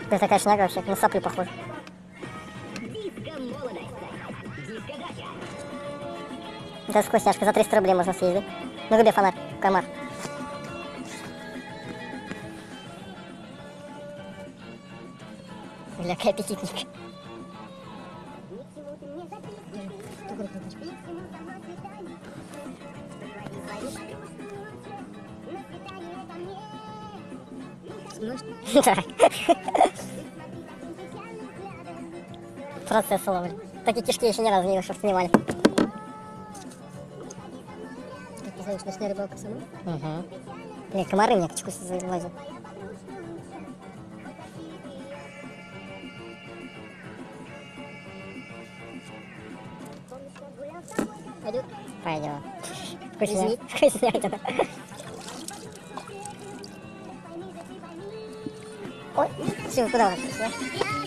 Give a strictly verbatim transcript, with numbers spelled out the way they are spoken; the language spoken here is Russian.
Ты такая шняга вообще, на соплю похоже. Это вкусняшка, за триста рублей можно съездить. Ну где фонарь? Комар. Бля, какой аппетитник. Процесс ловли. Такие кишки еще ни разу не снимали. Как ты знаешь, ночная рыбалка сама? Угу. Бля, комары мне качку залазят. Пойдет? Пойдем. Вкусняк. Вкусняк это. Ой, все, куда вы?